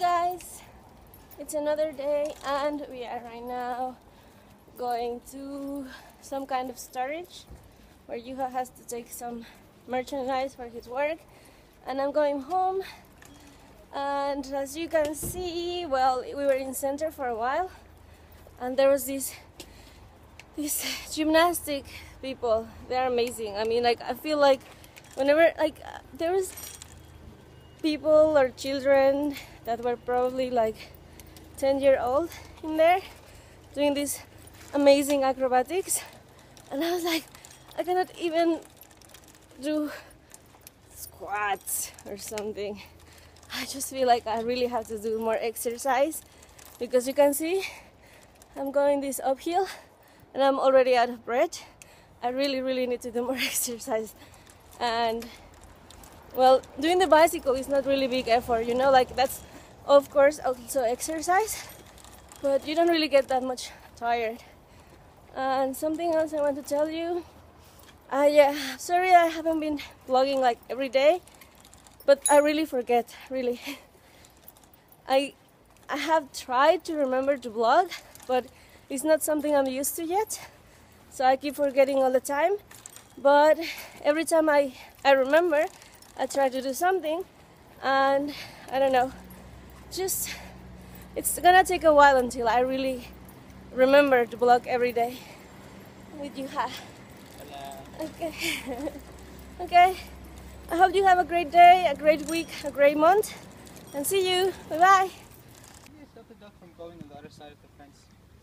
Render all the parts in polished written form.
guys, it's another day and we are right now going to some kind of storage where Yuha has to take some merchandise for his work, and I'm going home. And as you can see, well, we were in center for a while and there was these gymnastic people. They're amazing. I mean, like, I feel like whenever there was people or children that were probably like 10-year-old in there doing these amazing acrobatics, and I was like, I cannot even do squats or something. I just feel like I really have to do more exercise, because you can see I'm going this uphill and I'm already out of breath. I really need to do more exercise. And well, doing the bicycle is not really big effort, you know, like that's of course also exercise, but you don't really get that much tired. And something else I want to tell you, sorry I haven't been vlogging like every day, but I really forget, really. I have tried to remember to vlog, but it's not something I'm used to yet, so I keep forgetting all the time. But every time I remember, I try to do something, and I don't know, just it's gonna take a while until I really remember to vlog every day with Yuha. Okay. Okay, I hope you have a great day, a great week, a great month, and see you. Bye bye. You stop the dog from going on the other side of the fence.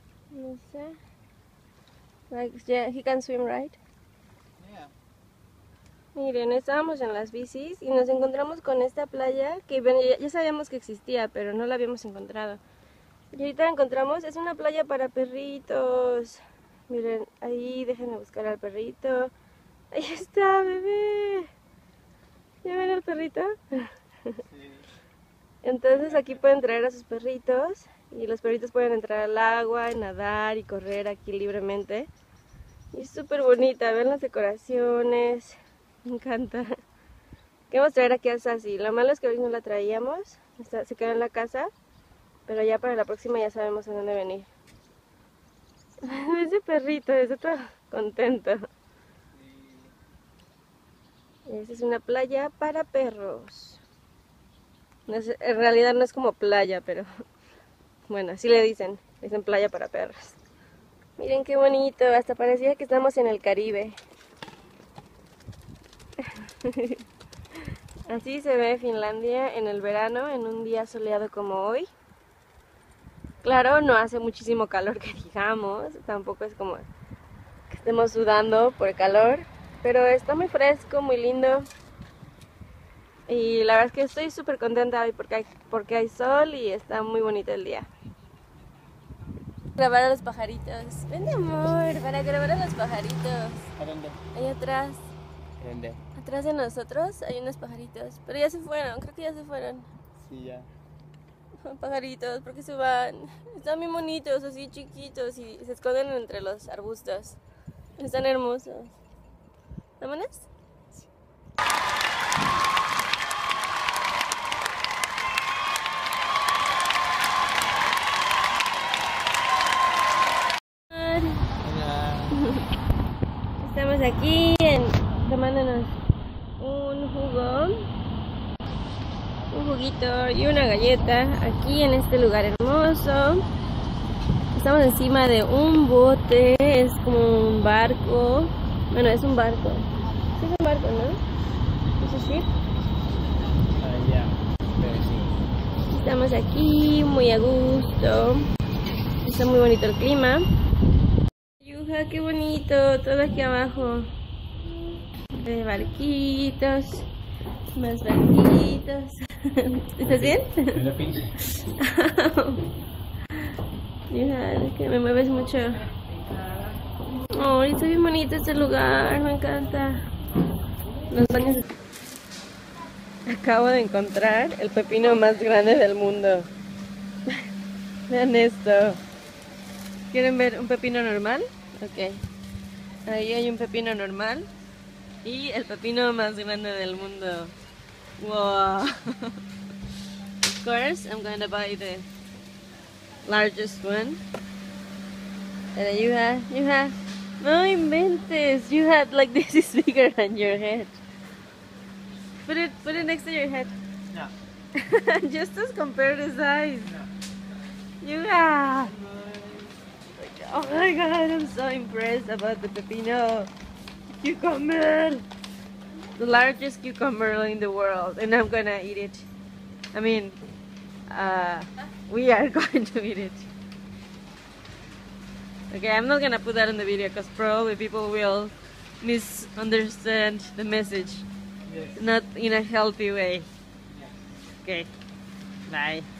Like, yeah, he can swim, right? Yeah. Miren, estábamos en las bicis y nos encontramos con esta playa que bueno, ya sabíamos que existía, pero no la habíamos encontrado. Y ahorita la encontramos, es una playa para perritos. Miren, ahí, déjenme buscar al perrito. Ahí está, bebé. ¿Ya ven al perrito? Sí. Entonces aquí pueden traer a sus perritos y los perritos pueden entrar al agua, nadar y correr aquí libremente. Y es súper bonita, ven las decoraciones. Me encanta. Queremos traer aquí a Sassy. Lo malo es que hoy no la traíamos. Se quedó en la casa. Pero ya para la próxima ya sabemos a dónde venir. Ese perrito está todo contento. Esta es una playa para perros. No es, en realidad no es como playa, pero bueno, así le dicen playa para perros. Miren qué bonito, hasta parecía que estamos en el Caribe. Así se ve Finlandia en el verano, en un día soleado como hoy. Claro, no hace muchísimo calor que digamos, tampoco es como que estemos sudando por calor, pero está muy fresco, muy lindo. Y la verdad es que estoy súper contenta hoy porque hay sol y está muy bonito el día. Grabar a los pajaritos. Ven, amor, para grabar a los pajaritos. ¿A dónde? Ahí atrás. ¿Dónde? Atrás de nosotros hay unos pajaritos, pero ya se fueron, creo que ya se fueron. Sí, ya. Pajaritos, ¿por qué se van? Están bien bonitos, así chiquitos, y se esconden entre los arbustos. Están hermosos. ¿Vámonos? Sí. Estamos aquí tomándonos un juguito y una galleta aquí en este lugar hermoso. Estamos encima de un bote, es como un barco. Bueno, es un barco. Sí, es un barco, ¿no? ¿Es así? Ya, pero sí. Estamos aquí muy a gusto. Está muy bonito el clima. Yuha, qué bonito, todo aquí abajo. De barquitos, más barquitos. ¿Estás bien? Yuha, es que me mueves mucho. Oh, está bien bonito este lugar, me encanta. Los baños. Acabo de encontrar el pepino más grande del mundo. Vean esto. ¿Quieren ver un pepino normal? Ok. Ahí hay un pepino normal. Y el pepino más grande del mundo. ¡Wow! course, I'm gonna buy the largest one. And then you have, no inventes, you had like this is bigger than your head. Put it next to your head. No. Just to compare the size. No. You have. Oh my god, I'm so impressed about the pepino cucumber. The largest cucumber in the world, and I'm gonna eat it. I mean, we are going to eat it. Okay, I'm not gonna put that in the video because probably people will misunderstand the message. Yes. Not in a healthy way. Yes. Okay, bye.